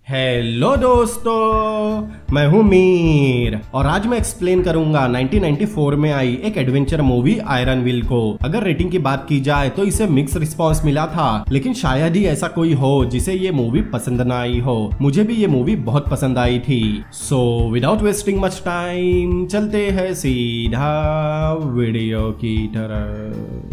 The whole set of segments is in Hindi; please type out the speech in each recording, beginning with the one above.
हेलो दोस्तों, मैं हूं मीर और आज मैं एक्सप्लेन करूंगा 1994 में आई एक एडवेंचर मूवी आयरन विल को। अगर रेटिंग की बात की जाए तो इसे मिक्स रिस्पांस मिला था, लेकिन शायद ही ऐसा कोई हो जिसे ये मूवी पसंद ना आई हो। मुझे भी ये मूवी बहुत पसंद आई थी। So without wasting much time चलते हैं सीधा वीडियो की तरफ।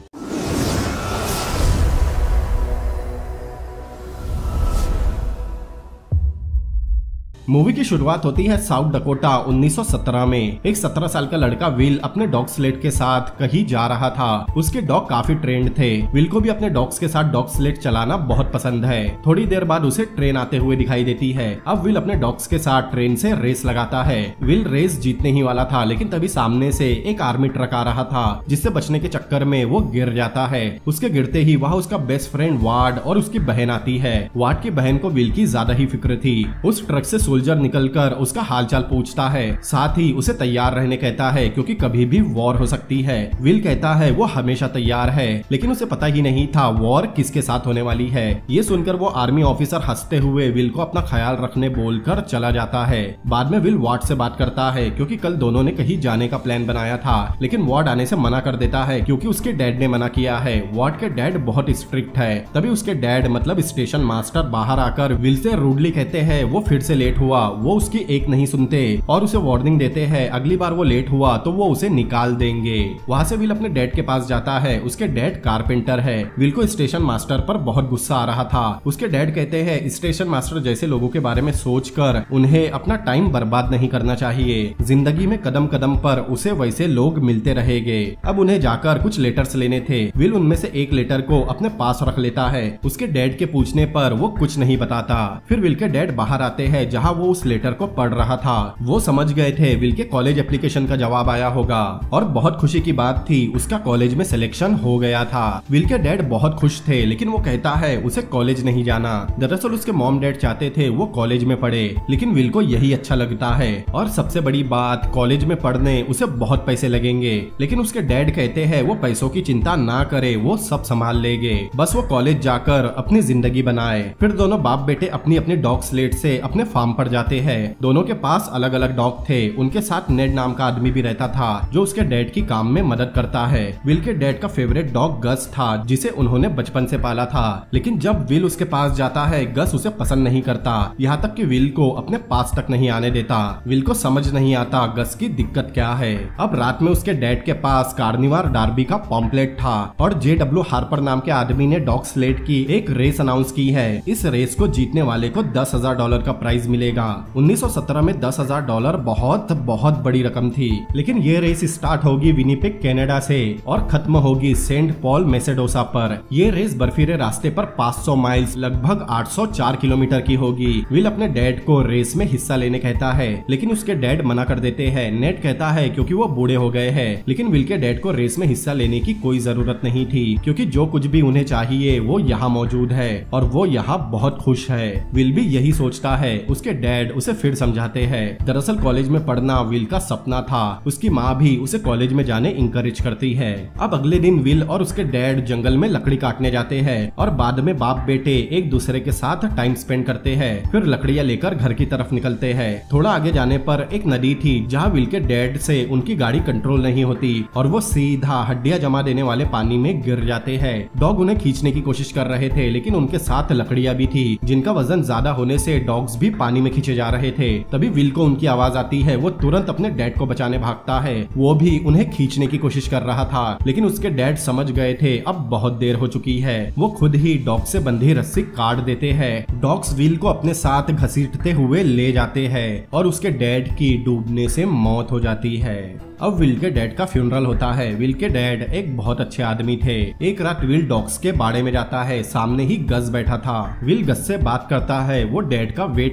मूवी की शुरुआत होती है साउथ डकोटा 1917 में। एक 17 साल का लड़का विल अपने डॉग स्लेट के साथ कहीं जा रहा था। उसके डॉग काफी ट्रेंड थे। विल को भी अपने डॉग्स के साथ डॉग स्लेट चलाना बहुत पसंद है। थोड़ी देर बाद उसे ट्रेन आते हुए दिखाई देती है। अब विल अपने डॉग्स के साथ ट्रेन से रेस लगाता है। विल रेस जीतने ही वाला था, लेकिन तभी सामने से एक आर्मी ट्रक आ रहा था, जिससे बचने के चक्कर में वो गिर जाता है। उसके गिरते ही वहाँ उसका बेस्ट फ्रेंड वार्ड और उसकी बहन आती है। वार्ड की बहन को विल की ज्यादा ही फिक्र थी। उस ट्रक से सोल्जर निकलकर उसका हालचाल पूछता है, साथ ही उसे तैयार रहने कहता है क्योंकि कभी भी वॉर हो सकती है। विल कहता है वो हमेशा तैयार है, लेकिन उसे पता ही नहीं था वॉर किसके साथ होने वाली है। ये सुनकर वो आर्मी ऑफिसर हंसते हुए विल को अपना ख्याल रखने बोलकर चला जाता है। बाद में विल वार्ड से बात करता है क्योंकि कल दोनों ने कहीं जाने का प्लान बनाया था, लेकिन वार्ड आने से मना कर देता है क्योंकि उसके डैड ने मना किया है। वार्ड के डैड बहुत स्ट्रिक्ट है। तभी उसके डैड मतलब स्टेशन मास्टर बाहर आकर विल से रूडली कहते हैं वो फिर से लेट हुआ। वो उसकी एक नहीं सुनते और उसे वार्निंग देते हैं अगली बार वो लेट हुआ तो वो उसे निकाल देंगे। वहाँ से विल अपने डैड के पास जाता है। उसके डैड कारपेंटर है। विल को स्टेशन मास्टर पर बहुत गुस्सा आ रहा था। उसके डैड कहते हैं स्टेशन मास्टर जैसे लोगों के बारे में सोचकर उन्हें अपना टाइम बर्बाद नहीं करना चाहिए। जिंदगी में कदम कदम पर उसे वैसे लोग मिलते रहेंगे। अब उन्हें जाकर कुछ लेटर्स लेने थे। विल उनमें से एक लेटर को अपने पास रख लेता है। उसके डैड के पूछने पर वो कुछ नहीं बताता। फिर विल के डैड बाहर आते हैं जहाँ वो उस लेटर को पढ़ रहा था। वो समझ गए थे विल के कॉलेज एप्लीकेशन का जवाब आया होगा और बहुत खुशी की बात थी, उसका कॉलेज में सिलेक्शन हो गया था। विल के डैड बहुत खुश थे, लेकिन वो कहता है उसे कॉलेज नहीं जाना। दरअसल उसके मॉम डैड चाहते थे वो कॉलेज में पढ़े, लेकिन विल को यही अच्छा लगता है। और सबसे बड़ी बात, कॉलेज में पढ़ने उसे बहुत पैसे लगेंगे, लेकिन उसके डैड कहते हैं वो पैसों की चिंता ना करे, वो सब संभाल लेंगे, बस वो कॉलेज जाकर अपनी जिंदगी बनाए। फिर दोनों बाप बेटे अपनी अपनी डॉग स्लेट से अपने फार्म पर जाते हैं। दोनों के पास अलग अलग डॉग थे। उनके साथ नेड नाम का आदमी भी रहता था जो उसके डैड की काम में मदद करता है। विल के डैड का फेवरेट डॉग गस था, जिसे उन्होंने बचपन से पाला था, लेकिन जब विल उसके पास जाता है गस उसे पसंद नहीं करता, यहाँ तक कि विल को अपने पास तक नहीं आने देता। विल को समझ नहीं आता गस की दिक्कत क्या है। अब रात में उसके डैड के पास कार्निवाल डार्बी का पॉम्पलेट था और JW हार्पर नाम के आदमी ने डॉग स्लेट की एक रेस अनाउंस की है। इस रेस को जीतने वाले को $10,000 का प्राइज मिलेगा। 1917 में $10,000 बहुत बड़ी रकम थी, लेकिन ये रेस स्टार्ट होगी विनिपेग कनाडा से और खत्म होगी सेंट पॉल मैसेडोसा पर। ये रेस बर्फीले रास्ते पर 500 माइल्स लगभग 804 किलोमीटर की होगी। विल अपने डैड को रेस में हिस्सा लेने कहता है, लेकिन उसके डैड मना कर देते हैं। नेड कहता है क्योंकि वो बूढ़े हो गए हैं, लेकिन विल के डैड को रेस में हिस्सा लेने की कोई जरूरत नहीं थी क्योंकि जो कुछ भी उन्हें चाहिए वो यहाँ मौजूद है और वो यहाँ बहुत खुश है। विल भी यही सोचता है। उसके डैड उसे फिर समझाते हैं दरअसल कॉलेज में पढ़ना विल का सपना था। उसकी माँ भी उसे कॉलेज में जाने इंकरेज करती है। अब अगले दिन विल और उसके डैड जंगल में लकड़ी काटने जाते हैं और बाद में बाप बेटे एक दूसरे के साथ टाइम स्पेंड करते हैं। फिर लकड़ियाँ लेकर घर की तरफ निकलते हैं। थोड़ा आगे जाने पर एक नदी थी जहाँ विल के डैड से उनकी गाड़ी कंट्रोल नहीं होती और वो सीधा हड्डियाँ जमा देने वाले पानी में गिर जाते हैं। डॉग उन्हें खींचने की कोशिश कर रहे थे, लेकिन उनके साथ लकड़ियाँ भी थी जिनका वजन ज्यादा होने से डॉग्स भी पानी में खींचे जा रहे थे। तभी विल को उनकी आवाज आती है। वो तुरंत अपने डैड को बचाने भागता है। वो भी उन्हें खींचने की कोशिश कर रहा था, लेकिन उसके डैड समझ गए थे अब बहुत देर हो चुकी है। वो खुद ही डॉग से बंधी रस्सी काट देते हैं। डॉग्स विल को अपने साथ घसीटते हुए ले जाते हैं और उसके डैड की डूबने से मौत हो जाती है। अब विल के डैड का फ्यूनरल होता है। विल के डैड एक बहुत अच्छे आदमी थे। एक रात विल डॉग्स के बाड़े में जाता है। सामने ही गस बैठा था। विल गस से बात करता है वो डैड का वेट न करे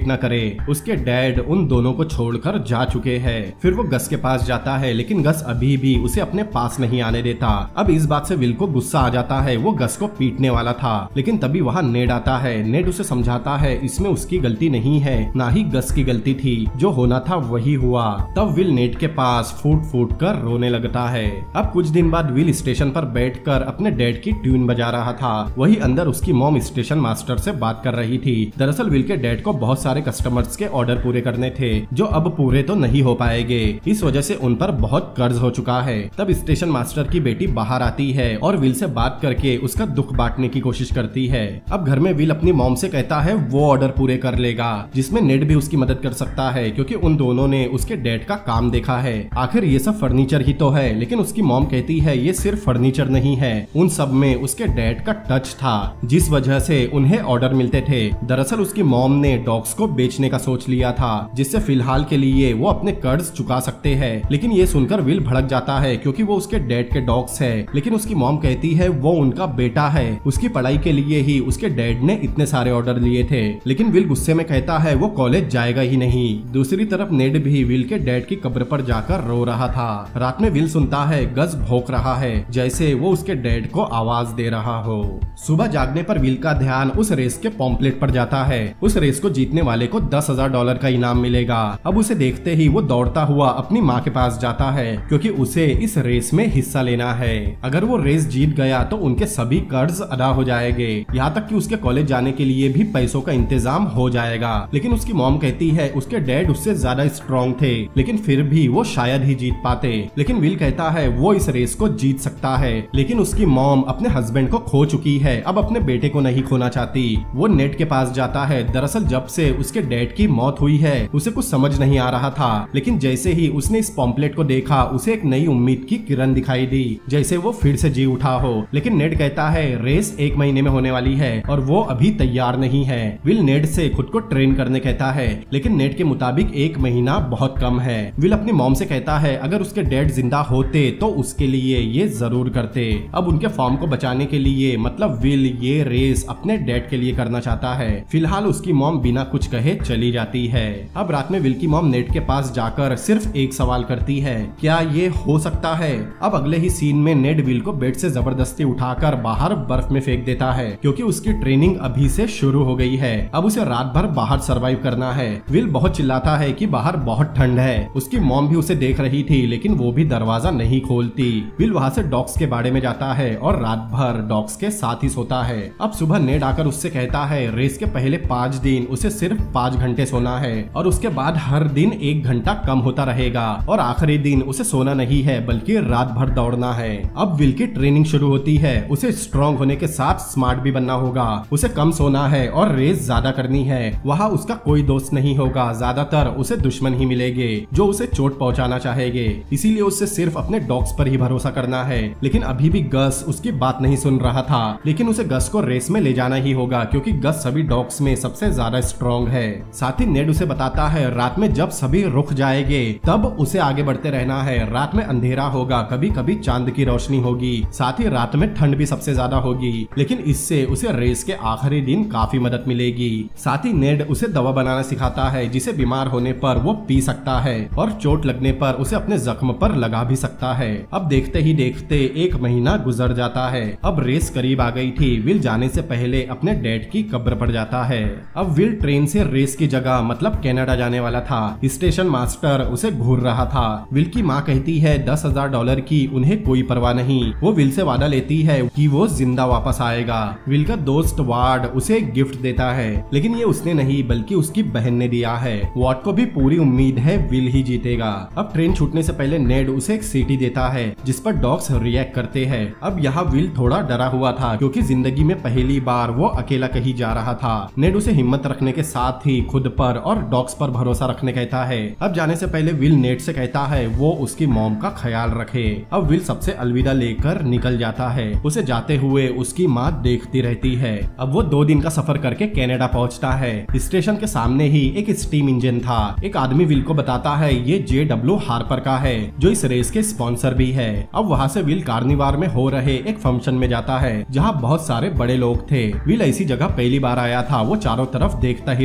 उसके डैड उन दोनों को छोड़कर जा चुके हैं। फिर वो गस के पास जाता है, लेकिन गस अभी भी उसे अपने पास नहीं आने देता। अब इस बात से विल को गुस्सा आ जाता है। वो गस को पीटने वाला था, लेकिन तभी वहाँ नेड आता है। नेड उसे समझाता है इसमें उसकी गलती नहीं है, ना ही गस की गलती थी, जो होना था वही हुआ। तब विल नेड के पास फूट फूट कर रोने लगता है। अब कुछ दिन बाद विल स्टेशन पर बैठकर अपने डैड की ट्यून बजा रहा था। वही अंदर उसकी मॉम स्टेशन मास्टर से बात कर रही थी। दरअसल विल के डैड को बहुत सारे कस्टमर्स के ऑर्डर पूरे करने थे, जो अब पूरे तो नहीं हो पाएंगे। इस वजह से उन पर बहुत कर्ज हो चुका है। तब स्टेशन मास्टर की बेटी बाहर आती है और विल से बात करके उसका दुख बांटने की कोशिश करती है। अब घर में विल अपनी मॉम से कहता है वो ऑर्डर पूरे कर लेगा, जिसमें नेड भी उसकी मदद कर सकता है, क्योंकि उन दोनों ने उसके डैड का काम देखा है। आखिर ये सब फर्नीचर ही तो है। लेकिन उसकी मॉम कहती है ये सिर्फ फर्नीचर नहीं है, उन सब में उसके डैड का टच था, जिस वजह से उन्हें ऑर्डर मिलते थे। दरअसल उसकी मॉम ने डॉग्स को बेचने का सोच लिया था, जिससे फिलहाल के लिए वो अपने कर्ज चुका सकते हैं। लेकिन ये सुनकर विल भड़क जाता है, क्योंकि वो उसके डैड के डॉग्स है। लेकिन उसकी मॉम कहती है वो उनका बेटा है, उसकी पढ़ाई के लिए ही उसके डैड ने इतने सारे ऑर्डर लिए थे। लेकिन विल गुस्से में कहता है वो कॉलेज जाएगा ही नहीं। दूसरी तरफ नेड भी विल के डैड की कब्र पर जाकर रो रहा था। रात में विल सुनता है गस भौंक रहा है, जैसे वो उसके डैड को आवाज दे रहा हो। सुबह जागने पर विल का ध्यान उस रेस के पॉम्पलेट पर जाता है। उस रेस को जीतने वाले को $10,000 का इनाम मिलेगा। अब उसे देखते ही वो दौड़ता हुआ अपनी माँ के पास जाता है, क्योंकि उसे इस रेस में हिस्सा लेना है। अगर वो रेस जीत गया तो उनके सभी कर्ज अदा हो जाएंगे, यहाँ तक कि उसके कॉलेज जाने के लिए भी पैसों का इंतजाम हो जाएगा। लेकिन उसकी मॉम कहती है उसके डैड उससे ज्यादा स्ट्रॉन्ग थे, लेकिन फिर भी वो शायद ही जीत पाते। लेकिन विल कहता है वो इस रेस को जीत सकता है। लेकिन उसकी मॉम अपने हस्बैंड को खो चुकी है, अब अपने बेटे को नहीं खोना चाहती। वो नेड के पास जाता है। दरअसल जब से उसके डैड की मौत हुई है उसे कुछ समझ नहीं आ रहा था, लेकिन जैसे ही उसने इस पॉम्पलेट को देखा उसे एक नई उम्मीद की किरण दिखाई दी, जैसे वो फिर से जी उठा हो। लेकिन नेड कहता है रेस 1 महीने में होने वाली है और वो अभी तैयार नहीं है। विल नेड से खुद को ट्रेन करने कहता है, लेकिन नेड के मुताबिक 1 महीना बहुत कम है। विल अपनी मॉम से कहता है अगर उसके डैड जिंदा होते तो उसके लिए ये जरूर करते। अब उनके फार्म को बचाने के लिए मतलब विल ये रेस अपने डैड के लिए करना चाहता है। फिलहाल उसकी मॉम बिना कुछ कहे चली जाती है। अब रात में विल की मॉम नेड के पास जाकर सिर्फ एक सवाल करती है, क्या ये हो सकता है? अब अगले ही सीन में नेड विल को बेड से जबरदस्ती उठाकर बाहर बर्फ में फेंक देता है, क्योंकि उसकी ट्रेनिंग अभी से शुरू हो गई है। अब उसे रात भर बाहर सरवाइव करना है। विल बहुत चिल्लाता है कि बाहर बहुत ठंड है। उसकी मॉम भी उसे देख रही थी, लेकिन वो भी दरवाजा नहीं खोलती। विल वहाँ से डॉग्स के बाड़े में जाता है और रात भर डॉग्स के साथ ही सोता है। अब सुबह नेड आकर उससे कहता है रेस के पहले 5 दिन उसे सिर्फ 5 घंटे सोना है और उसके बाद हर दिन 1 घंटा कम होता रहेगा और आखिरी दिन उसे सोना नहीं है बल्कि रात भर दौड़ना है। अब विल की ट्रेनिंग शुरू होती है। उसे स्ट्रॉन्ग होने के साथ स्मार्ट भी बनना होगा। उसे कम सोना है और रेस ज्यादा करनी है। वहाँ उसका कोई दोस्त नहीं होगा, ज्यादातर उसे दुश्मन ही मिलेंगे जो उसे चोट पहुँचाना चाहेंगे। इसीलिए उसे सिर्फ अपने डॉग्स पर ही भरोसा करना है। लेकिन अभी भी गस उसकी बात नहीं सुन रहा था, लेकिन उसे गस को रेस में ले जाना ही होगा, क्योंकि गस सभी डॉग्स में सबसे ज्यादा स्ट्रॉन्ग है। साथ ही नेड उसे बताता है रात में जब सभी रुक जाएंगे तब उसे आगे बढ़ते रहना है। रात में अंधेरा होगा, कभी कभी चांद की रोशनी होगी, साथ ही रात में ठंड भी सबसे ज्यादा होगी, लेकिन इससे उसे रेस के आखिरी दिन काफी मदद मिलेगी। साथ ही नेड उसे दवा बनाना सिखाता है, जिसे बीमार होने पर वो पी सकता है और चोट लगने पर उसे अपने जख्म पर लगा भी सकता है। अब देखते ही देखते 1 महीना गुजर जाता है। अब रेस करीब आ गई थी। विल जाने से पहले अपने डैड की कब्र पर जाता है। अब विल ट्रेन से रेस की जगह मतलब कनाडा जाने वाला था। स्टेशन मास्टर उसे घूर रहा था। विल की माँ कहती है $10,000 की उन्हें कोई परवाह नहीं। वो विल से वादा लेती है कि वो जिंदा वापस आएगा। विल का दोस्त वार्ड उसे एक गिफ्ट देता है, लेकिन ये उसने नहीं बल्कि उसकी बहन ने दिया है। वार्ड को भी पूरी उम्मीद है विल ही जीतेगा। अब ट्रेन छूटने से पहले नेड उसे एक सीटी देता है, जिस पर डॉग्स रिएक्ट करते हैं। अब यहाँ विल थोड़ा डरा हुआ था, क्योंकि जिंदगी में पहली बार वो अकेला कहीं जा रहा था। नेड उसे हिम्मत रखने के साथ ही खुद पर और डॉग्स पर भरोसा रखने कहता है। अब जाने से पहले विल नेड से कहता है वो उसकी मॉम का ख्याल रखे। अब विल सबसे अलविदा लेकर निकल जाता है। उसे जाते हुए उसकी माँ देखती रहती है। अब वो 2 दिन का सफर करके कनाडा पहुंचता है। स्टेशन के सामने ही एक स्टीम इंजन था। एक आदमी विल को बताता है ये JW हार्पर का है, जो इस रेस के स्पॉन्सर भी है। अब वहाँ से विल कार्निवाल में हो रहे एक फंक्शन में जाता है, जहाँ बहुत सारे बड़े लोग थे। विल ऐसी जगह पहली बार आया था, वो चारों तरफ देखता ही रह जाता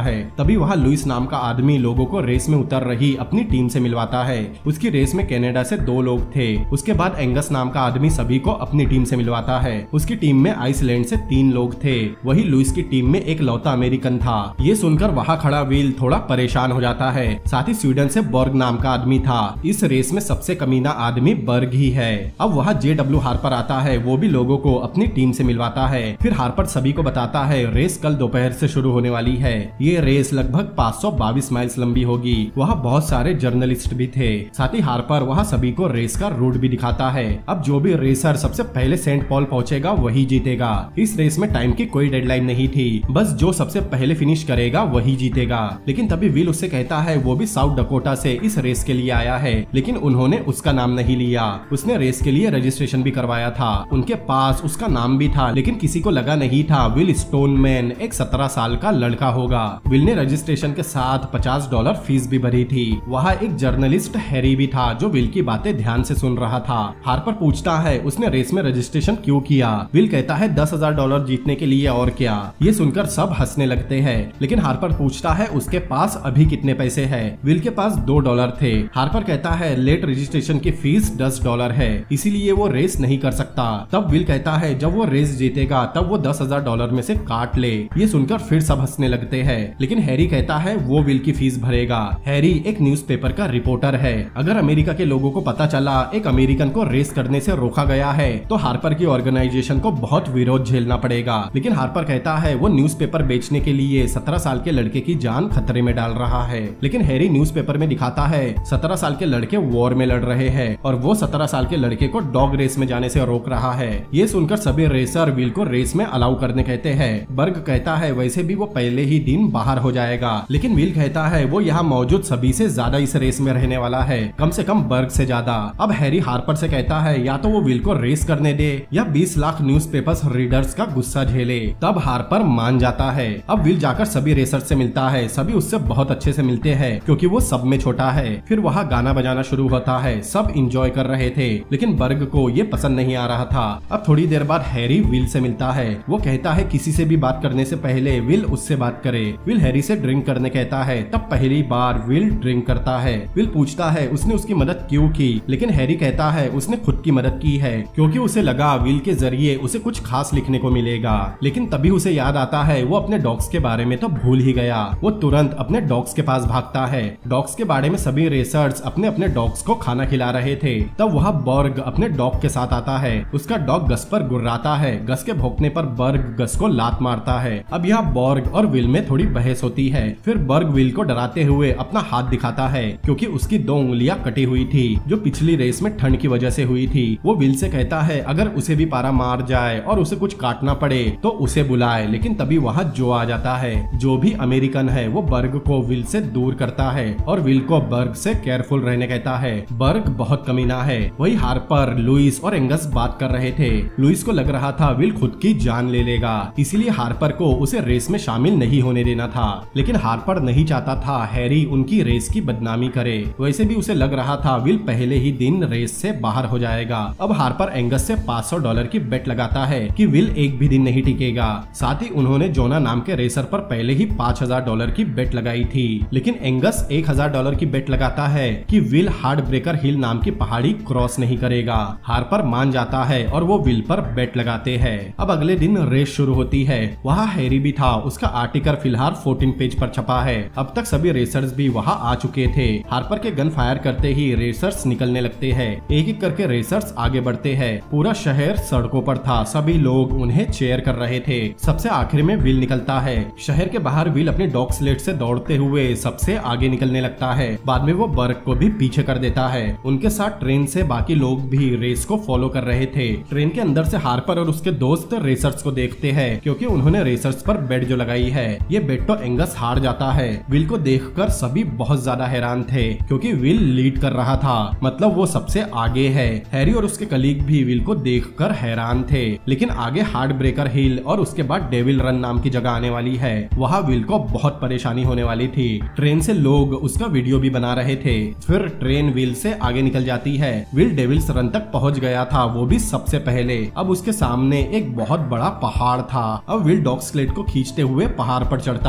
है। तभी वहाँ लुइस नाम का आदमी लोगों को रेस में उतर रही अपनी टीम से मिलवाता है। उसकी रेस में कनाडा से 2 लोग थे। उसके बाद एंगस नाम का आदमी सभी को अपनी टीम से मिलवाता है। उसकी टीम में आइसलैंड से 3 लोग थे। वही लुइस की टीम में एक लौता अमेरिकन था। ये सुनकर वहाँ खड़ा विल थोड़ा परेशान हो जाता है। साथ ही स्वीडन से बर्ग नाम का आदमी था। इस रेस में सबसे कमीना आदमी बर्ग ही है। अब वहाँ JW हार्पर आता है। वो भी लोगों को अपनी टीम से मिलवाता है। फिर हार्पर सभी को बताता है रेस कल दोपहर से शुरू होने वाली है। ये रेस लगभग 522 माइल्स लंबी होगी। वहाँ बहुत सारे जर्नलिस्ट भी थे। साथ ही हार्पर वहाँ सभी को रेस का रूट भी दिखाता है। अब जो भी रेसर सबसे पहले सेंट पॉल पहुँचेगा वही जीतेगा। इस रेस में टाइम की कोई डेडलाइन नहीं थी, बस जो सबसे पहले फिनिश करेगा वही जीतेगा। लेकिन तभी विल उससे कहता है वो भी साउथ डकोटा से इस रेस के लिए आया है, लेकिन उन्होंने उसका नाम नहीं लिया। उसने रेस के लिए रजिस्ट्रेशन भी करवाया था। उनके पास उसका नाम भी था, लेकिन किसी को लगा नहीं था विल स्टोनमैन एक 17 साल का लड़का होगा। विल ने रजिस्ट्रेशन के साथ $50 फीस भी भरी थी। वहाँ एक जर्नलिस्ट हैरी भी था जो विल की बातें ध्यान से सुन रहा था। हार्पर पूछता है उसने रेस में रजिस्ट्रेशन क्यों किया। विल कहता है $10,000 जीतने के लिए, और क्या। ये सुनकर सब हंसने लगते हैं। लेकिन हार्पर पूछता है उसके पास अभी कितने पैसे है। विल के पास $2 थे। हार्पर कहता है लेट रजिस्ट्रेशन की फीस $10 है, इसीलिए वो रेस नहीं कर सकता। तब विल कहता है जब वो रेस जीतेगा तब वो $10,000 में से काट ले। ये सुनकर फिर सब हंसने लगते हैं। लेकिन हैरी कहता है वो विल की फीस भरेगा। हैरी एक न्यूज़पेपर का रिपोर्टर है। अगर अमेरिका के लोगों को पता चला एक अमेरिकन को रेस करने से रोका गया है तो हार्पर की ऑर्गेनाइजेशन को बहुत विरोध झेलना पड़ेगा। लेकिन हार्पर कहता है वो न्यूज़पेपर बेचने के लिए 17 साल के लड़के की जान खतरे में डाल रहा है। लेकिन हैरी न्यूज़पेपर में दिखाता है 17 साल के लड़के वॉर में लड़ रहे हैं और वो 17 साल के लड़के को डॉग रेस में जाने से रोक रहा है। ये सुनकर सभी रेसर विल को रेस में अलाउ करने कहते हैं। बर्ग कहता है वैसे भी वो पहले ही दिन बाहर हो जाएगा। लेकिन विल कहता है वो यहाँ मौजूद सभी से ज्यादा इस रेस में रहने वाला है, कम से कम बर्ग से ज्यादा। अब हैरी हार्पर से कहता है या तो वो विल को रेस करने दे या 20 लाख न्यूज़पेपर्स रीडर्स का गुस्सा झेले। तब हार्पर मान जाता है। अब विल जाकर सभी रेसर से मिलता है। सभी उससे बहुत अच्छे से मिलते हैं क्योंकि वो सब में छोटा है। फिर वहाँ गाना बजाना शुरू होता है। सब इंजॉय कर रहे थे, लेकिन बर्ग को ये पसंद नहीं आ रहा था। अब थोड़ी देर बाद हैरी विल से मिलता है। वो कहता है किसी से भी बात करने से पहले विल उससे बात करे। विल हैरी से ड्रिंक करने कहता है। तब पहली बार विल ड्रिंक करता है। विल पूछता है उसने उसकी मदद क्यों की, लेकिन हैरी कहता है उसने खुद की मदद की है क्योंकि उसे लगा विल के जरिए उसे कुछ खास लिखने को मिलेगा। लेकिन तभी उसे याद आता है वो अपने डॉग्स के बारे में तो भूल ही गया। वो तुरंत अपने डॉग्स के पास भागता है। डॉग्स के बारे में सभी रेसर्स अपने अपने डॉग्स को खाना खिला रहे थे। तब वहाँ बर्ग अपने डॉग के साथ आता है। उसका डॉग गस पर गुर्राता है। गस के भौंकने पर बर्ग गस को लात मारता है। अब यहाँ बर्ग और विल में थोड़ी बहस होती है। फिर बर्ग विल को डराते हुए अपना हाथ दिखाता है क्योंकि उसकी 2 उंगलियां कटी हुई थी जो पिछली रेस में ठंड की वजह से हुई थी। वो विल से कहता है अगर उसे भी पारा मार जाए और उसे कुछ काटना पड़े तो उसे बुलाए। लेकिन तभी वहाँ जो आ जाता है। जो भी अमेरिकन है वो बर्ग को विल से दूर करता है और विल को बर्ग से केयरफुल रहने कहता है। बर्ग बहुत कमीना है। वही हार्पर, लुइस और एंगस बात कर रहे थे। लुइस को लग रहा था विल खुद की जान ले लेगा, इसीलिए हार्पर को उसे रेस में शामिल नहीं होने देना था। लेकिन हार्पर नहीं चाहता था हैरी उनकी रेस की बदनामी करे। वैसे भी उसे लग रहा था विल पहले ही दिन रेस से बाहर हो जाएगा। अब हार्पर एंगस से $500 की बेट लगाता है कि विल एक भी दिन नहीं टिकेगा। साथ ही उन्होंने जोना नाम के रेसर पर पहले ही $5000 की बेट लगाई थी। लेकिन एंगस $1000 की बेट लगाता है कि विल हार्ड ब्रेकर हिल नाम की पहाड़ी क्रॉस नहीं करेगा। हार्पर मान जाता है और वो विल पर बेट लगाते हैं। अब अगले दिन रेस शुरू होती है। वहाँ हैरी भी था। उसका आर्टिकल फिलहाल 14 पेज पर छपा है। अब तक सभी रेसर्स भी वहाँ आ चुके थे। हार्पर के गन फायर करते ही रेसर्स निकलने लगते हैं। एक एक करके रेसर्स आगे बढ़ते हैं। पूरा शहर सड़कों पर था। सभी लोग उन्हें चेयर कर रहे थे। सबसे आखिर में विल निकलता है। शहर के बाहर विल अपने डॉग स्लेड से दौड़ते हुए सबसे आगे निकलने लगता है। बाद में वो बर्ग को भी पीछे कर देता है। उनके साथ ट्रेन से बाकी लोग भी रेस को फॉलो कर रहे थे। ट्रेन के अंदर से हार्पर और उसके दोस्त रेसर्स को देखते हैं क्योंकि उन्होंने रेसर्स पर बेट जो लगाई है। ये बेट तो एंगस हार जाता है। विल को देखकर सभी बहुत ज्यादा हैरान थे क्योंकि विल लीड कर रहा था, मतलब वो सबसे आगे है। हैरी और उसके कलीग भी विल को देखकर हैरान थे। लेकिन आगे हार्ड ब्रेकर हिल और उसके बाद डेविल रन नाम की जगह आने वाली है। वहाँ विल को बहुत परेशानी होने वाली थी। ट्रेन से लोग उसका वीडियो भी बना रहे थे। फिर ट्रेन विल से आगे निकल जाती है। विल डेविल्स रन तक पहुंच गया था, वो भी सबसे पहले। अब उसके सामने एक बहुत बड़ा पहाड़ था। अब विल डॉग स्लेड को खींचते हुए पहाड़ पर चढ़ता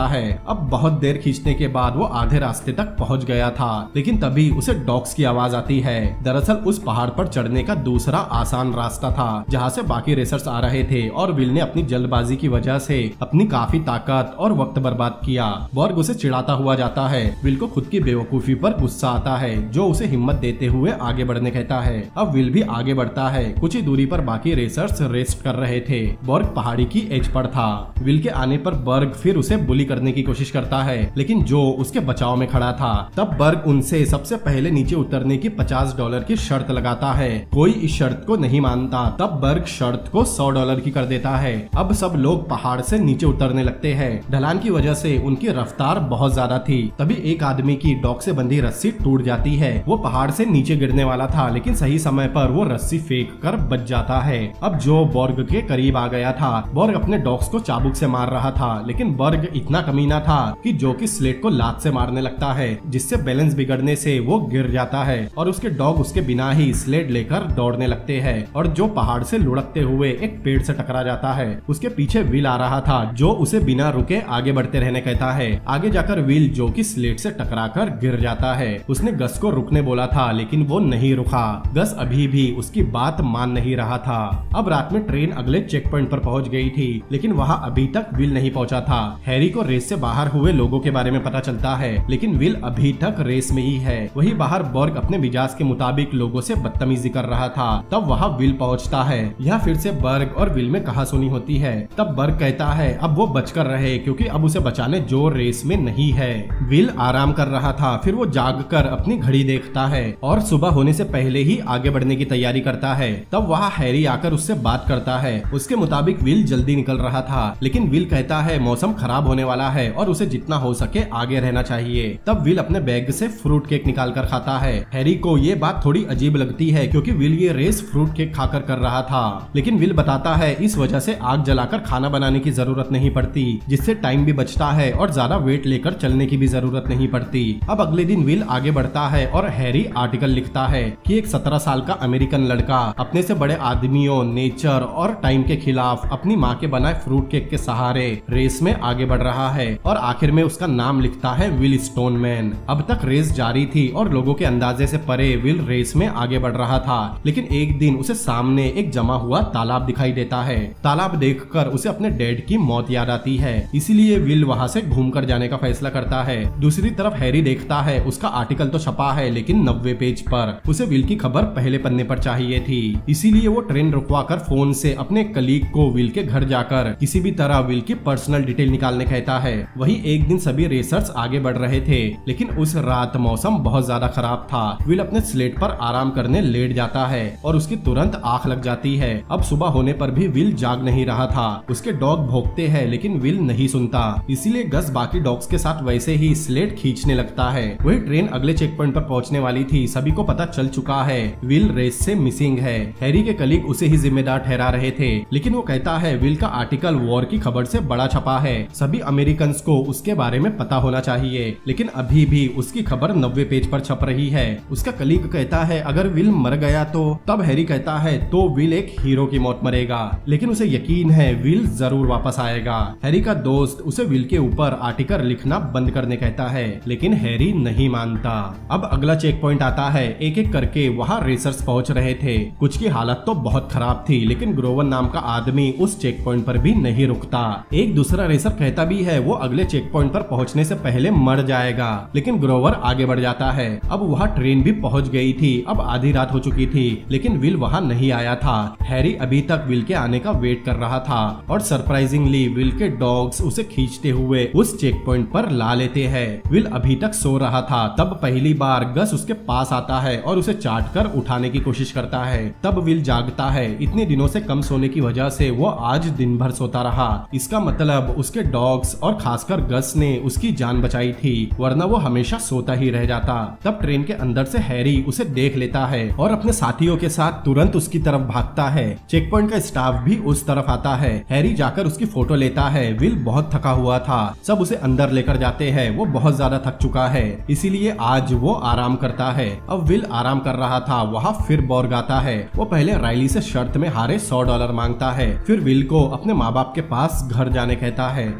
लगता है। अब बहुत देर खींचने के बाद वो आधे रास्ते तक पहुंच गया था, लेकिन तभी उसे डॉग्स की आवाज आती है। दरअसल उस पहाड़ पर चढ़ने का दूसरा आसान रास्ता था जहाँ से बाकी रेसर्स आ रहे थे और विल ने अपनी जल्दबाजी की वजह से अपनी काफी ताकत और वक्त बर्बाद किया। बॉर्ग उसे चिढ़ाता हुआ जाता है। विल को खुद की बेवकूफी पर गुस्सा आता है, जो उसे हिम्मत देते हुए आगे बढ़ने कहता है। अब विल भी आगे बढ़ता है। कुछ ही दूरी पर बाकी रेसर्स रेस्ट कर रहे थे। बॉर्ग पहाड़ी की एज पर था। विल के आने पर बर्ग फिर उसे बुली करने की कोशिश करता है, लेकिन जो उसके बचाव में खड़ा था। तब बर्ग उनसे सबसे पहले नीचे उतरने की $50 की शर्त लगाता है। कोई इस शर्त को नहीं मानता। तब बर्ग शर्त को $100 की कर देता है। अब सब लोग पहाड़ से नीचे उतरने लगते हैं। ढलान की वजह से उनकी रफ्तार बहुत ज्यादा थी। तभी एक आदमी की डॉग से बंधी रस्सी टूट जाती है। वो पहाड़ से नीचे गिरने वाला था, लेकिन सही समय पर वो रस्सी फेंक कर बच जाता है। अब जो बॉर्ग के करीब आ गया था। बॉर्ग अपने डॉग्स को चाबुक से मार रहा था, लेकिन बर्ग इतना कमीना था कि जो कि स्लेट को लात से मारने लगता है, जिससे बैलेंस बिगड़ने से वो गिर जाता है और उसके डॉग उसके बिना ही स्लेट लेकर दौड़ने लगते हैं और जो पहाड़ से लुढ़कते हुए एक पेड़ से टकरा जाता है। उसके पीछे विल आ रहा था, जो उसे बिना रुके आगे बढ़ते रहने कहता है। आगे जाकर विल जो कि स्लेट से टकराकर गिर जाता है। उसने गस को रुकने बोला था, लेकिन वो नहीं रुका। गस अभी भी उसकी बात मान नहीं रहा था। अब रात में ट्रेन अगले चेक पॉइंट पर पहुंच गई थी, लेकिन वहां अभी तक विल नहीं पहुंचा था। हैरी को रेस से बाहर हुए लोगों के बारे में पता चलता है, लेकिन विल अभी तक रेस में ही है। वही बाहर बॉर्ग अपने मिजाज के मुताबिक लोगों से बदतमीजी कर रहा था। तब वहाँ विल पहुँचता है। यह फिर से बर्ग और विल में कहासुनी होती है। तब बर्ग कहता है अब वो बचकर रहे, क्योंकि अब उसे बचाने जो रेस में नहीं है। विल आराम कर रहा था, फिर वो जागकर अपनी घड़ी देखता है और सुबह होने से पहले ही आगे बढ़ने की तैयारी करता है। तब वहाँ हैरी आकर उससे बात करता है। उसके मुताबिक विल जल्दी निकल रहा था, लेकिन विल कहता है मौसम खराब होने वाला है और उसे जितना हो सके आगे रहना चाहिए। तब विल अपने बैग से फ्रूट केक निकाल कर खाता है। हैरी को ये बात थोड़ी अजीब लगती है, क्योंकि विल ये रेस फ्रूट केक खाकर कर रहा था, लेकिन विल बताता है इस वजह से आग जलाकर खाना बनाने की जरूरत नहीं पड़ती, जिससे टाइम भी बचता है और ज्यादा वेट लेकर चलने की भी जरूरत नहीं पड़ती। अब अगले दिन विल आगे बढ़ता है और हैरी आर्टिकल लिखता है कि एक 17 साल का अमेरिकन लड़का अपने से बड़े आदमियों, नेचर और टाइम के खिलाफ अपनी माँ के बनाए फ्रूट केक के सहारे रेस में आगे बढ़ रहा है और आखिर में उसका नाम लिखता है विल स्टोनमैन। अब तक रेस जारी थी और लोगों के अंदाजे से परे विल रेस में आगे बढ़ रहा था, लेकिन एक दिन उसे सामने एक जमा हुआ तालाब दिखाई देता है। तालाब देखकर उसे अपने डैड की मौत याद आती है, इसीलिए विल वहाँ से घूमकर जाने का फैसला करता है। दूसरी तरफ हैरी देखता है उसका आर्टिकल तो छपा है, लेकिन 90 पेज पर। उसे विल की खबर पहले पन्ने पर चाहिए थी, इसीलिए वो ट्रेन रुकवाकर फोन से अपने कलीग को विल के घर जाकर किसी भी तरह विल की पर्सनल डिटेल निकालने कहता है। वही एक दिन सभी रेसर्स आगे बढ़ रहे थे, लेकिन उस रात मौसम बहुत ज्यादा खराब था। विल अपने स्लेट पर आराम करने लेट जाता है और उसकी तुरंत आंख लग जाती है। अब सुबह होने पर भी विल जाग नहीं रहा था। उसके डॉग भौंकते हैं, लेकिन विल नहीं सुनता, इसीलिए गस बाकी डॉग्स के साथ वैसे ही स्लेट खींचने लगता है। वही ट्रेन अगले चेक पॉइंट पर पहुंचने वाली थी। सभी को पता चल चुका है विल रेस से मिसिंग है। हैरी के कलीग उसे ही जिम्मेदार ठहरा रहे थे, लेकिन वो कहता है विल का आर्टिकल वॉर की खबर से बड़ा छपा है। सभी अमेरिकन को उसके बारे में पता होना चाहिए, लेकिन अभी भी उसकी खबर 90 पेज पर छप रही है। उसका कलीग कहता है अगर विल मर गया तो। तब हैरी कहता है तो विल एक हीरो की मौत मरेगा, लेकिन उसे यकीन है विल जरूर वापस आएगा। हैरी का दोस्त उसे विल के ऊपर आर्टिकल लिखना बंद करने कहता है, लेकिन हैरी नहीं मानता। अब अगला चेक पॉइंट आता है। एक एक करके वहाँ रेसर्स पहुँच रहे थे। कुछ की हालत तो बहुत खराब थी, लेकिन ग्रोवर नाम का आदमी उस चेक पॉइंट पर भी नहीं रुकता। एक दूसरा रेसर कहता भी है वो अगले चेक पॉइंट पर पहुँचने से पहले मर जाएगा, लेकिन ग्रोवर आगे बढ़ जाता है। अब वहाँ ट्रेन भी पहुँच गई थी। अब आधी रात हो चुकी थी, लेकिन विल वहाँ नहीं आया था। हैरी अभी तक विल के आने का वेट कर रहा था और सरप्राइजिंगली विल के डॉग्स उसे खींचते हुए उस चेक पॉइंट पर ला लेते हैं। विल अभी तक सो रहा था। तब पहली बार गस उसके पास आता है और उसे चाट कर उठाने की कोशिश करता है। तब विल जागता है। इतने दिनों से कम सोने की वजह से वो आज दिन भर सोता रहा। इसका मतलब उसके डॉग्स और खासकर गस ने उसकी जान बचाई थी, वरना वो हमेशा सोता ही रह जाता। तब ट्रेन के अंदर से हैरी उसे देख लेता है और अपने साथियों के साथ तुरंत उसकी तरफ भागता है। चेक पॉइंट का स्टाफ भी उस तरफ आता है। हैरी जाकर उसकी फोटो लेता है। विल बहुत थका हुआ था। सब उसे अंदर लेकर जाते हैं। वो बहुत ज्यादा थक चुका है, इसीलिए आज वो आराम करता है। अब विल आराम कर रहा था, वहाँ फिर बॉर्ग आता है। वो पहले राइली से शर्त में हारे $100 मांगता है। फिर विल को अपने माँ बाप के पास घर जाने कहता है, लेकिन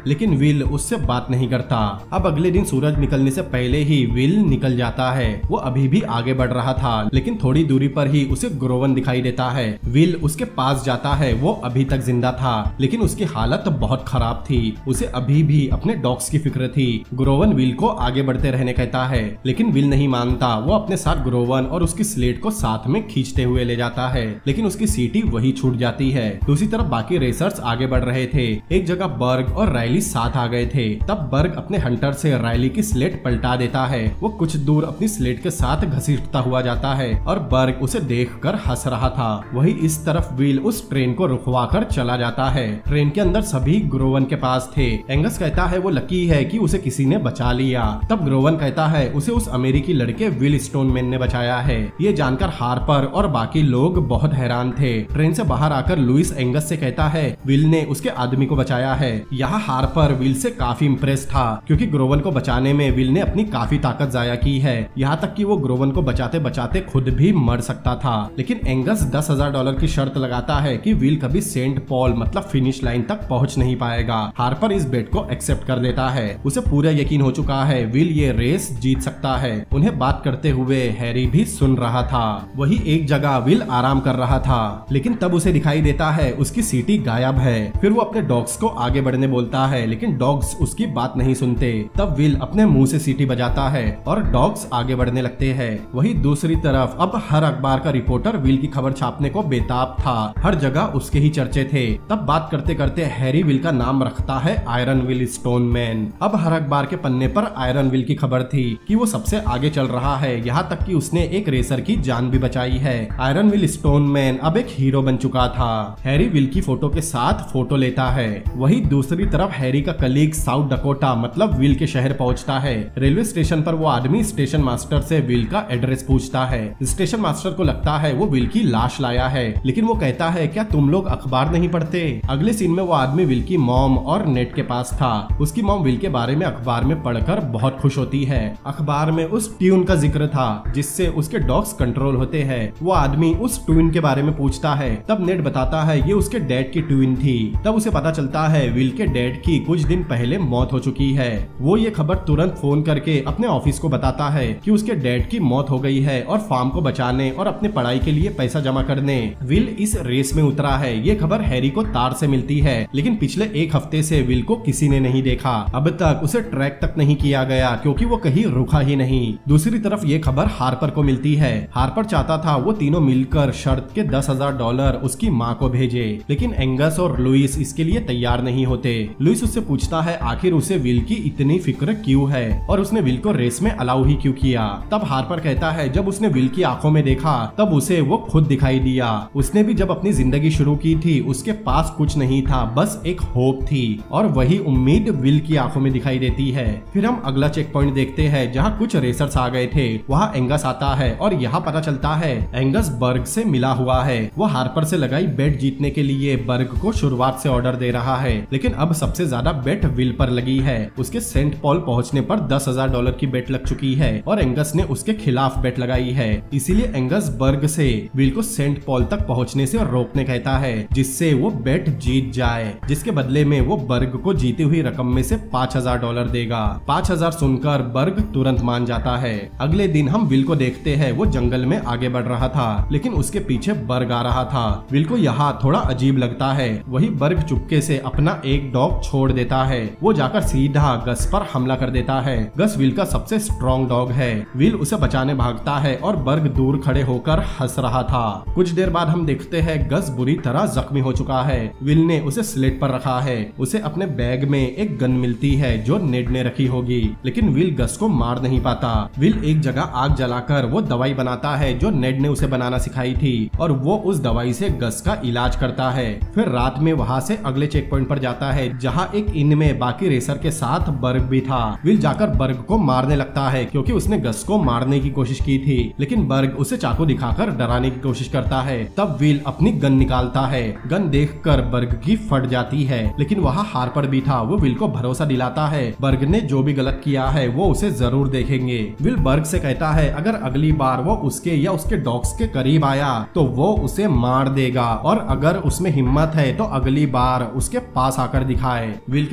विल उससे बात नहीं करता। अब अगले दिन सूरज निकलने से पहले ही विल निकल जाता है। वो अभी भी आगे बढ़ रहा था, लेकिन थोड़ी दूरी पर ही उसे ग्रोवन दिखाई देता है। विल उसके पास जाता है। वो अभी तक जिंदा था, लेकिन उसकी हालत बहुत खराब थी। उसे अभी भी अपने डॉग्स की फिक्र थी। ग्रोवन विल को आगे बढ़ते रहने कहता है, लेकिन विल नहीं मानता। वो अपने साथ ग्रोवन और उसकी स्लेट को साथ में खींचते हुए ले जाता है, लेकिन उसकी सीटी वही छूट जाती है। दूसरी तरफ बाकी रेसर्स आगे बढ़ रहे थे। एक जगह बर्ग और रायली साथ आ गए थे। तब बर्ग अपने हंटर से रायली की स्लेट पलटा देता है। वो कुछ दूर अपनी स्लेट के साथ घसीटता हुआ जाता है और बर्ग उसे देखकर हंस रहा था। वही इस तरफ विल उस ट्रेन को रुकवा कर चला जाता है। ट्रेन के अंदर सभी ग्रोवन के पास थे। एंगस कहता है वो लकी है कि उसे किसी ने बचा लिया। तब ग्रोवन कहता है उसे उस अमेरिकी लड़के विल स्टोनमैन ने बचाया है। ये जानकर हार्पर और बाकी लोग बहुत हैरान थे। ट्रेन से बाहर आकर लुइस एंगस से कहता है विल ने उसके आदमी को बचाया है। यहाँ हार्पर विल से काफी इम्प्रेस था, क्योंकि ग्रोवन को बचाने में विल ने अपनी काफी ताकत जाया की है। यहाँ तक कि वो ग्रोवन को बचाते बचाते खुद भी मर सकता था। लेकिन एंगस $10,000 की शर्त लगाता है कि विल कभी सेंट पॉल मतलब फिनिश लाइन तक पहुँच नहीं पाएगा। हार्पर इस बेट को एक्सेप्ट कर लेता है। उसे पूरा यकीन हो चुका है विल ये रेस जीत सकता है। उन्हें बात करते हुए हैरी भी सुन रहा था। वही एक जगह विल आराम कर रहा था, लेकिन तब उसे दिखाई देता है उसकी सीटी गायब है। फिर वो अपने डॉग्स को आगे बढ़ने बोलता है, लेकिन डॉग्स उसकी बात नहीं सुनते। तब विल अपने मुंह से सीटी बजाता है और डॉग्स आगे बढ़ने लगते हैं। वही दूसरी तरफ अब हर अखबार का रिपोर्टर विल की खबर छापने को बेताब था। हर जगह उसके ही चर्चे थे। तब बात करते करते हैरी विल का नाम रखता है आयरन विल स्टोनमैन। अब हर अखबार के पन्ने पर आयरन विल की खबर थी कि वो सबसे आगे चल रहा है। यहाँ तक कि उसने एक रेसर की जान भी बचाई है। आयरन विल स्टोनमैन अब एक हीरो बन चुका था। हैरी विल की फोटो के साथ फोटो लेता है। वही दूसरी तरफ हैरी का कलीग साउथ डकोटा मतलब विल के शहर पहुंचता है। रेलवे स्टेशन पर वो आदमी स्टेशन मास्टर से विल का एड्रेस पूछता है। स्टेशन मास्टर को लगता है वो विल की लाश लाया है, लेकिन वो कहता है क्या तुम लोग अखबार नहीं पढ़ते? अगले सीन में वो आदमी विल की मॉम और नेट के पास था। उसकी मॉम विल के बारे में अखबार में पढ़कर बहुत खुश होती है। अखबार में उस ट्यून का जिक्र था जिससे उसके डॉग्स कंट्रोल होते हैं। वो आदमी उस ट्यून के बारे में पूछता है। तब नेट बताता है ये उसके डैड की ट्यून थी। तब उसे पता चलता है विल के डैड की कुछ दिन पहले मौत हो चुकी है। वो ये खबर तुरंत फोन करके अपने ऑफिस को बताता है कि उसके डैड की मौत हो गई है और फार्म को बचाने और अपने पढ़ाई के लिए पैसा जमा करने विल इस रेस में उतरा है। ये खबर हैरी को तार से मिलती है, लेकिन पिछले एक हफ्ते से विल को किसी ने नहीं देखा। अब तक उसे ट्रैक तक नहीं किया गया क्योंकि वो कहीं रुका ही नहीं। दूसरी तरफ ये खबर हार्पर को मिलती है। हार्पर चाहता था वो तीनों मिलकर शर्त के $10,000 उसकी माँ को भेजे, लेकिन एंगस और लुइस इसके लिए तैयार नहीं होते। लुइस उससे पूछता है आखिर उसे विल की इतनी फिक्र क्यों है और उसने विल को रेस में अलाउ ही क्यों किया। तब हार्पर कहता है जब उसने विल की आंखों में देखा तब उसे वो खुद दिखाई दिया। उसने भी जब अपनी जिंदगी शुरू की थी उसके पास कुछ नहीं था, बस एक होप थी और वही उम्मीद विल की आंखों में दिखाई देती है। फिर हम अगला चेक पॉइंट देखते हैं जहाँ कुछ रेसर्स आ गए थे। वहाँ एंगस आता है और यहाँ पता चलता है एंगस बर्ग से मिला हुआ है। वो हार्पर से लगाई बेट जीतने के लिए बर्ग को शुरुआत से ऑर्डर दे रहा है, लेकिन अब सबसे ज्यादा बेट विल पर लगी है। उसके सेंट पॉल पहुंचने पर $10,000 की बेट लग चुकी है और एंगस ने उसके खिलाफ बेट लगाई है। इसीलिए एंगस बर्ग से विल को सेंट पॉल तक पहुंचने से रोकने कहता है, जिससे वो बेट जीत जाए, जिसके बदले में वो बर्ग को जीती हुई रकम में से $5,000 देगा। 5,000 सुनकर बर्ग तुरंत मान जाता है। अगले दिन हम विल को देखते हैं वो जंगल में आगे बढ़ रहा था, लेकिन उसके पीछे बर्ग आ रहा था। विल को यहाँ थोड़ा अजीब लगता है। वही बर्ग चुपके से अपना एक डॉग छोड़ देता है। वो जाकर सीधा गस पर हमला कर देता है। गस विल का सबसे स्ट्रॉन्ग डॉग है। विल उसे बचाने भागता है और बर्ग दूर खड़े होकर हंस रहा था। कुछ देर बाद हम देखते हैं गस बुरी तरह जख्मी हो चुका है। विल ने उसे स्लेट पर रखा है। उसे अपने बैग में एक गन मिलती है जो नेड ने रखी होगी, लेकिन विल गस को मार नहीं पाता। विल एक जगह आग जलाकर वो दवाई बनाता है जो नेड ने उसे बनाना सिखाई थी और वो उस दवाई से गस का इलाज करता है। फिर रात में वहाँ से अगले चेक पॉइंट पर जाता है जहाँ एक इन में बाकी रेसर के साथ बर्ग भी था। विल जाकर बर्ग को मारने लगता है क्योंकि उसने गस को मारने की कोशिश की थी, लेकिन बर्ग उसे चाकू दिखाकर डराने की कोशिश करता है। तब विल अपनी गन निकालता है। गन देखकर बर्ग की फट जाती है, लेकिन वहाँ हार्पर भी था। वो विल को भरोसा दिलाता है बर्ग ने जो भी गलत किया है वो उसे जरूर देखेंगे। विल बर्ग से कहता है अगर अगली बार वो उसके या उसके डॉग्स के करीब आया तो वो उसे मार देगा और अगर उसमें हिम्मत है तो अगली बार उसके पास आकर दिखाए। विल के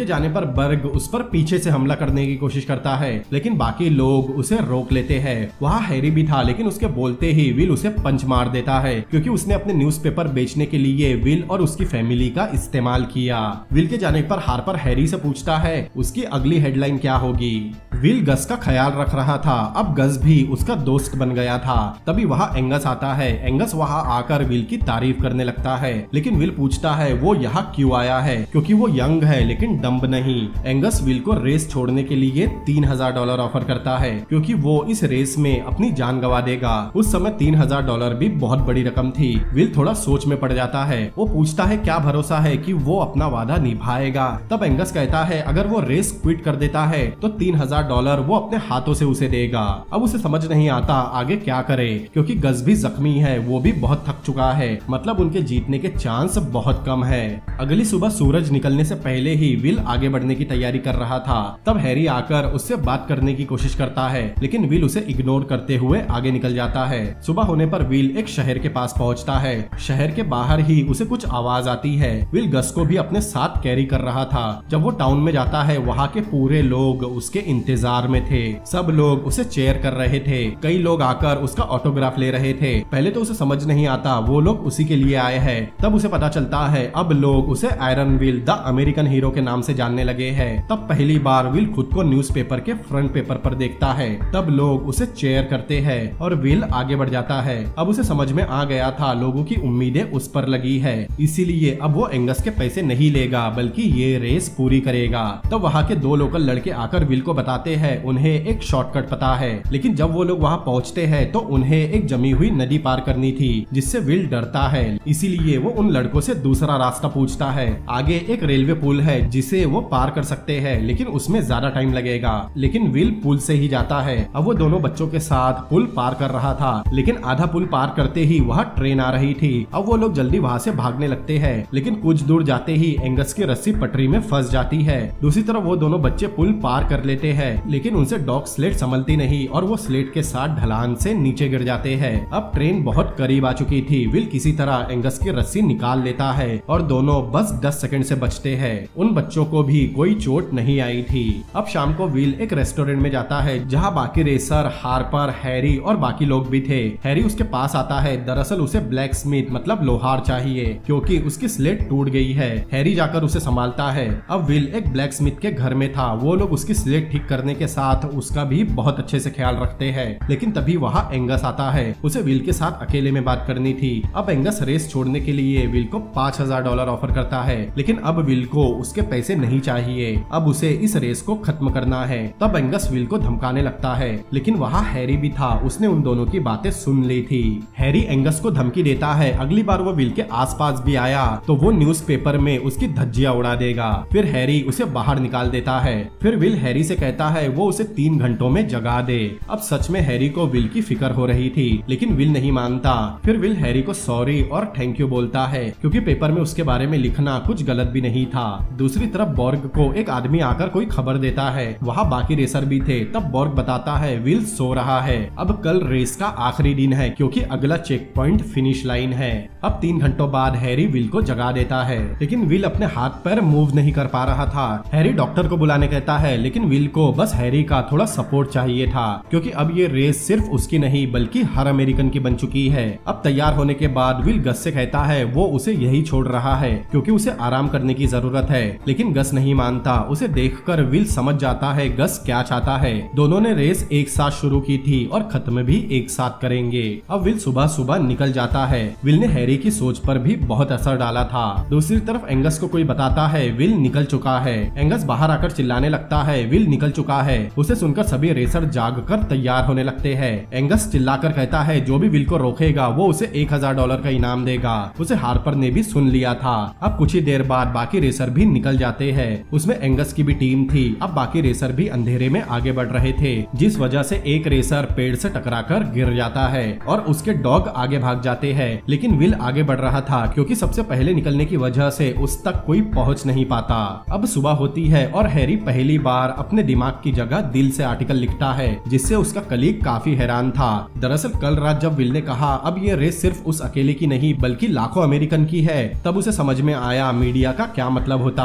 के जाने पर बर्ग उस पर पीछे से हमला करने की कोशिश करता है, लेकिन बाकी लोग उसे रोक लेते हैं। वहाँ हैरी भी था, लेकिन उसके बोलते ही विल उसे पंच मार देता है, क्योंकि उसने अपने न्यूज़पेपर बेचने के लिए विल और उसकी फैमिली का इस्तेमाल किया। विल के जाने पर हार्पर हैरी से पूछता है उसकी अगली हेडलाइन क्या होगी। विल गस का ख्याल रख रहा था, अब गस भी उसका दोस्त बन गया था। तभी वहाँ एंगस आता है। एंगस वहाँ आकर विल की तारीफ करने लगता है, लेकिन विल पूछता है वो यहाँ क्यों आया है, क्योंकि वो यंग है लेकिन डम्ब नहीं। एंगस विल को रेस छोड़ने के लिए $3000 ऑफर करता है, क्योंकि वो इस रेस में अपनी जान गंवा देगा। उस समय $3000 भी बहुत बड़ी रकम थी। विल थोड़ा सोच में पड़ जाता है। वो पूछता है क्या भरोसा है कि वो अपना वादा निभाएगा। तब एंगस कहता है अगर वो रेस क्विट कर देता है तो $3000 वो अपने हाथों से उसे देगा। अब उसे समझ नहीं आता आगे क्या करे, क्योंकि गस भी जख्मी है, वो भी बहुत थक चुका है, मतलब उनके जीतने के चांस बहुत कम है। अगली सुबह सूरज निकलने से पहले ही विल आगे बढ़ने की तैयारी कर रहा था। तब हैरी आकर उससे बात करने की कोशिश करता है, लेकिन विल उसे इग्नोर करते हुए आगे निकल जाता है। सुबह होने पर विल एक शहर के पास पहुंचता है। शहर के बाहर ही उसे कुछ आवाज आती है। विल गस को भी अपने साथ कैरी कर रहा था। जब वो टाउन में जाता है, वहाँ के पूरे लोग उसके इंतजार में थे। सब लोग उसे चेयर कर रहे थे। कई लोग आकर उसका ऑटोग्राफ ले रहे थे। पहले तो उसे समझ नहीं आता वो लोग उसी के लिए आए हैं। तब उसे पता चलता है अब लोग उसे Iron Will the American hero के नाम से जानने लगे हैं। तब पहली बार विल खुद को न्यूज़पेपर के फ्रंट पेपर पर देखता है। तब लोग उसे चेयर करते हैं और विल आगे बढ़ जाता है। अब उसे समझ में आ गया था लोगों की उम्मीदें उस पर लगी है, इसीलिए अब वो एंगस के पैसे नहीं लेगा बल्कि ये रेस पूरी करेगा। तब वहाँ के दो लोकल लड़के आकर विल को बताते हैं उन्हें एक शॉर्टकट पता है, लेकिन जब वो लोग वहाँ पहुँचते हैं तो उन्हें एक जमी हुई नदी पार करनी थी, जिससे विल डरता है। इसीलिए वो उन लड़कों से दूसरा रास्ता पूछता है। आगे एक रेलवे पुल है जिसे वो पार कर सकते हैं, लेकिन उसमें ज्यादा टाइम लगेगा। लेकिन विल पुल से ही जाता है। अब वो दोनों बच्चों के साथ पुल पार कर रहा था, लेकिन आधा पुल पार करते ही वहाँ ट्रेन आ रही थी। अब वो लोग जल्दी वहाँ से भागने लगते हैं, लेकिन कुछ दूर जाते ही एंगस की रस्सी पटरी में फंस जाती है। दूसरी तरफ वो दोनों बच्चे पुल पार कर लेते हैं, लेकिन उनसे डॉग स्लेट संभलती नहीं और वो स्लेट के साथ ढलान से नीचे गिर जाते हैं। अब ट्रेन बहुत करीब आ चुकी थी। विल किसी तरह एंगस की रस्सी निकाल लेता है और दोनों बस 10 सेकंड से बचते हैं। उन बच्चों को भी कोई चोट नहीं आई थी। अब शाम को विल एक रेस्टोरेंट में जाता है जहाँ बाकी रेसर, हार्पर, हैरी और बाकी लोग भी थे। हैरी उसके पास आता है। दरअसल उसे ब्लैक स्मिथ मतलब लोहार चाहिए, क्योंकि उसकी स्लेट टूट गई है। हैरी जाकर उसे संभालता है। अब विल एक ब्लैक स्मिथ के घर में था। वो लोग उसकी स्लेट ठीक करने के साथ उसका भी बहुत अच्छे से ख्याल रखते हैं। लेकिन तभी वहाँ एंगस आता है। उसे विल के साथ अकेले में बात करनी थी। अब एंगस रेस छोड़ने के लिए विल को $5000 ऑफर करता है, लेकिन अब विल को उसके पैसे नहीं चाहिए। अब उसे इस रेस को खत्म करना है। तब एंगस विल को धमकाने लगता है, लेकिन वहाँ हैरी भी था। उसने उन दोनों की बातें सुन ली थी। हैरी एंगस को धमकी देता है अगली बार वो विल के आसपास भी आया तो वो न्यूज़पेपर में उसकी धज्जियां उड़ा देगा। फिर हैरी उसे बाहर निकाल देता है। फिर विल हैरी से कहता है वो उसे 3 घंटों में जगा दे। अब सच में हैरी को विल की फिक्र हो रही थी, लेकिन विल नहीं मानता। फिर विल हैरी को सॉरी और थैंक यू बोलता है, क्योंकि पेपर में उसके बारे में लिखना कुछ गलत भी नहीं था। दूसरी तरफ बॉर्ग को एक आदमी आकर कोई खबर देता है। वहाँ बाकी रेसर भी थे। तब बॉर्ग बताता है विल सो रहा है। अब कल रेस का आखिरी दिन है, क्योंकि अगला चेक पॉइंट फिनिश लाइन है। अब 3 घंटों बाद हैरी विल को जगा देता है, लेकिन विल अपने हाथ पैर मूव नहीं कर पा रहा था। हैरी डॉक्टर को बुलाने कहता है, लेकिन विल को बस हैरी का थोड़ा सपोर्ट चाहिए था, क्योंकि अब ये रेस सिर्फ उसकी नहीं बल्कि हर अमेरिकन की बन चुकी है। अब तैयार होने के बाद विल गस से कहता है वो उसे यही छोड़ रहा है, क्योंकि उसे आराम करने की जरूरत है। लेकिन गस नहीं मानता। उसे देखकर विल समझ जाता है गस क्या चाहता है। दोनों ने रेस एक साथ शुरू की थी और खत्म भी एक साथ करेंगे। अब विल सुबह सुबह निकल जाता है। विल ने हैरी की सोच पर भी बहुत असर डाला था। दूसरी तरफ एंगस को कोई बताता है विल निकल चुका है। एंगस बाहर आकर चिल्लाने लगता है विल निकल चुका है। उसे सुनकर सभी रेसर जागकर तैयार होने लगते हैं। एंगस चिल्लाकर कहता है जो भी विल को रोकेगा वो उसे $1000 का इनाम देगा। उसे हार्पर ने भी सुन लिया था। अब कुछ ही देर बाद बाकी रेसर भी निकल जाते हैं। उसमें एंगस की भी टीम थी। अब बाकी रेसर भी अंधेरे में आगे बढ़ रहे थे, जिस वजह से एक रेसर पेड़ से टकराकर गिर जाता है और उसके डॉग आगे भाग जाते हैं। लेकिन विल आगे बढ़ रहा था, क्योंकि सबसे पहले निकलने की वजह से उस तक कोई पहुंच नहीं पाता। अब सुबह होती है और हैरी पहली बार अपने दिमाग की जगह दिल से आर्टिकल लिखता है, जिससे उसका कलीग काफी हैरान था। दरअसल कल रात जब विल ने कहा अब ये रेस सिर्फ उस अकेले की नहीं बल्कि लाखों अमेरिकन की है, तब उसे समझ में आया मीडिया का क्या मतलब होता है,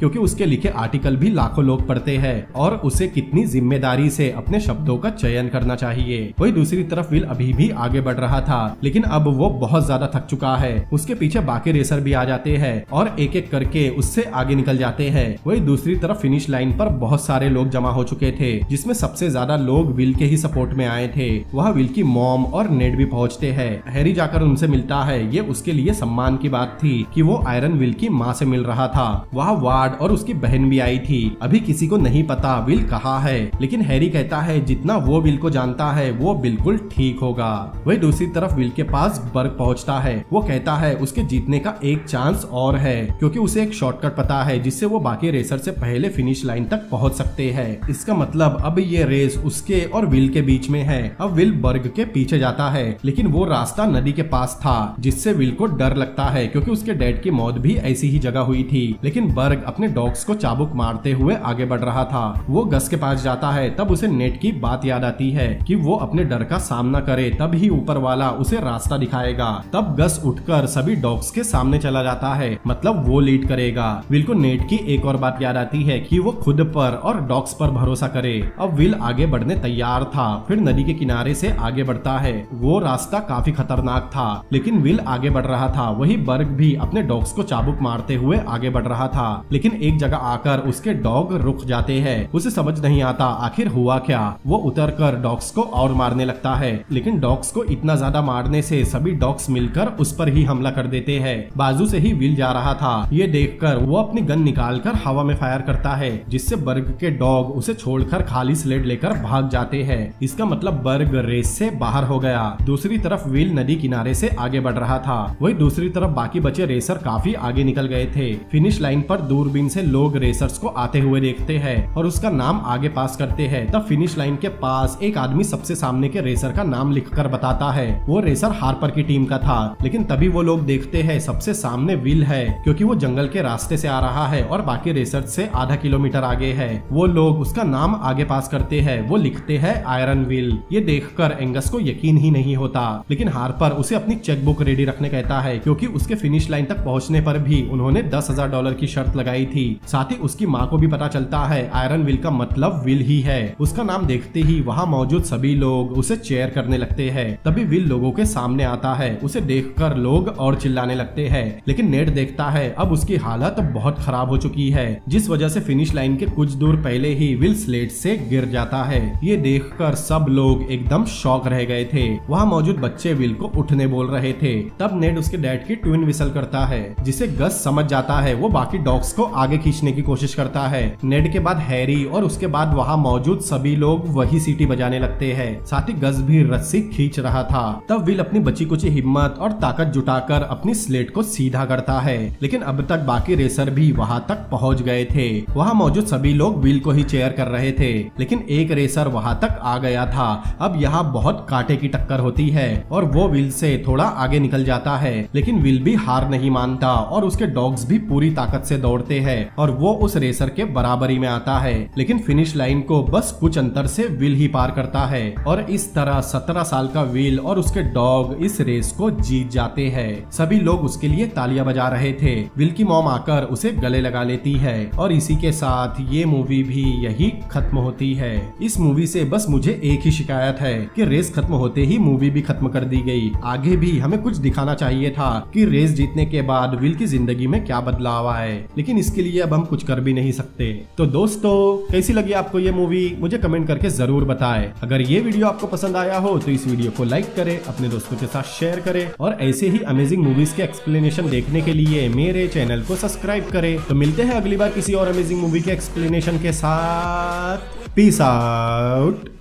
क्योंकि उसके लिखे आर्टिकल भी लाखों लोग पढ़ते हैं और उसे कितनी जिम्मेदारी से अपने शब्दों का चयन करना चाहिए। वही दूसरी तरफ विल अभी भी आगे बढ़ रहा था, लेकिन अब वो बहुत ज्यादा थक चुका है। उसके पीछे बाकी रेसर भी आ जाते हैं और एक एक करके उससे आगे निकल जाते हैं। वही दूसरी तरफ फिनिश लाइन पर बहुत सारे लोग जमा हो चुके थे, जिसमें सबसे ज्यादा लोग विल के ही सपोर्ट में आए थे। वह विल की मॉम और नेड भी पहुंचते हैं। हैरी जाकर उनसे मिलता है। ये उसके लिए सम्मान की बात थी कि वो आयरन विल की माँ से मिल रहा था। वहाँ वार्ड और उसकी बहन भी आई थी। अभी किसी को नहीं पता विल कहाँ है, लेकिन हैरी कहता है जितना वो विल को जानता है वो बिल्कुल ठीक होगा। वही दूसरी तरफ विल के पास बर्ग पहुंचता है। वो कहता है उसके जीतने का एक चांस और है, क्योंकि उसे एक शॉर्टकट पता है जिससे वो बाकी रेसर से पहले फिनिश लाइन तक पहुंच सकते हैं। इसका मतलब अब ये रेस उसके और विल के बीच में है। अब विल बर्ग के पीछे जाता है, लेकिन वो रास्ता नदी के पास था, जिससे विल को डर लगता है, क्योंकि उसके डैड की मौत भी ऐसी ही जगह हुई थी। लेकिन बर्ग अपने डॉग्स को चाबुक मारते हुए आगे बढ़ रहा था। वो गस के पास जाता है, तब उसे नेट की बात याद आती है कि वो अपने डर का सामना करे तब ही ऊपर वाला उसे रास्ता दिखाएगा। तब गस उठकर सभी डॉग्स के सामने चला जाता है, मतलब वो लीड करेगा। विल को नेट की एक और बात याद आती है कि वो खुद पर और डॉग्स पर भरोसा करे। अब विल आगे बढ़ने तैयार था, फिर नदी के किनारे से आगे बढ़ता है। वो रास्ता काफी खतरनाक था, लेकिन विल आगे बढ़ रहा था। वही बर्ग भी अपने डॉग्स को चाबुक मारते हुए आगे बढ़ रहा था, लेकिन एक जगह आकर उसके डॉग रुक जाते हैं। उसे समझ नहीं आता आखिर हुआ क्या। वो उतर कर डॉग्स को और मारने लगता है, लेकिन डॉग्स को इतना ज्यादा मारने से सभी डॉग्स मिलकर उस पर ही हमला कर देते हैं। बाजू से ही विल जा रहा था। ये देखकर वो अपनी गन निकालकर हवा में फायर करता है, जिससे बर्ग के डॉग उसे छोड़कर खाली स्लेट लेकर भाग जाते हैं। इसका मतलब बर्ग रेस से बाहर हो गया। दूसरी तरफ विल नदी किनारे से आगे बढ़ रहा था। वही दूसरी तरफ बाकी बचे रेसर काफी आगे निकल गए थे। फिनिश लाइन पर दूरबीन से लोग रेसर्स को आते हुए देखते हैं और उसका नाम आगे पास करते हैं। तब फिनिश लाइन के पास एक आदमी सबसे सामने के रेसर का नाम लिखकर बताता है। वो रेसर हार्पर की टीम का था, लेकिन तभी वो लोग देखते हैं सबसे सामने विल है, क्योंकि वो जंगल के रास्ते से आ रहा है और बाकी रेसर्स से आधा किलोमीटर आगे है। वो लोग उसका नाम आगे पास करते हैं। वो लिखते हैं आयरन विल। ये देखकर एंगस को यकीन ही नहीं होता, लेकिन हार्पर उसे अपनी चेकबुक रेडी रखने कहता है, क्योंकि उसके फिनिश लाइन तक पहुंचने पर भी उन्होंने $10,000 की शर्त लगाई थी। साथ ही उसकी माँ को भी पता चलता है आयरन विल का मतलब विल ही है। उसका नाम देखते ही वहाँ मौजूद सभी लोग उसे चेयर करने लगते हैं। तभी विल लोगों के सामने आता है। उसे देखकर लोग और चिल्लाने लगते हैं, लेकिन नेड देखता है अब उसकी हालत बहुत खराब हो चुकी है, जिस वजह से फिनिश लाइन के कुछ दूर पहले ही विल स्लेट से गिर जाता है। ये देखकर सब लोग एकदम शॉक रह गए थे। वहाँ मौजूद बच्चे विल को उठने बोल रहे थे। तब नेड उसके डैड की ट्विन विसल करता है, जिसे गस समझ जाता है। वो बाकी डॉग्स को आगे खींचने की कोशिश करता है। नेड के बाद हैरी और उसके बाद वहाँ मौजूद सभी लोग वही सीटी बजाने लगते हैं। साथ ही गस भी रस्सी खींच रहा था। तब विल अपनी बची कुची हिम्मत और ताकत जुटाकर अपनी स्लेट को सीधा करता है, लेकिन अब तक बाकी रेसर भी वहाँ तक पहुँच गए थे। वहाँ मौजूद सभी लोग विल को ही चेयर कर रहे थे, लेकिन एक रेसर वहाँ तक आ गया था। अब यहाँ बहुत कांटे की टक्कर होती है और वो विल से थोड़ा आगे निकल जाता है, लेकिन विल भी हार नहीं मानता और उसके डॉग्स भी पूरी ताकत से दौड़ते हैं और वो उस रेसर के बराबरी में आता है। लेकिन फिनिश लाइन को बस कुछ अंतर से विल ही पार करता है और इस तरह 17 साल का विल और उसके डॉग इस रेस को जीत जाते हैं। सभी लोग उसके लिए तालियां बजा रहे थे। विल की मॉम आकर उसे गले लगा लेती है और इसी के साथ ये मूवी भी यही खत्म होती है। इस मूवी से बस मुझे एक ही शिकायत है कि रेस खत्म होते ही मूवी भी खत्म कर दी गई। आगे भी हमें कुछ दिखाना चाहिए था कि रेस जीतने के बाद विल की जिंदगी में क्या बदलाव आए, लेकिन इसके लिए अब हम कुछ कर भी नहीं सकते। तो दोस्तों, कैसी लगी आपको ये मूवी मुझे कमेंट करके जरूर बताएं। अगर ये वीडियो आपको पसंद आया हो तो इस वीडियो को लाइक करें, अपने दोस्तों के साथ शेयर करें और ऐसे ही अमेजिंग मूवीज के एक्सप्लेनेशन देखने के लिए मेरे चैनल को सब्सक्राइब करें। तो मिलते हैं अगली बार किसी और अमेजिंग मूवी के एक्सप्लेनेशन के साथ। Peace out.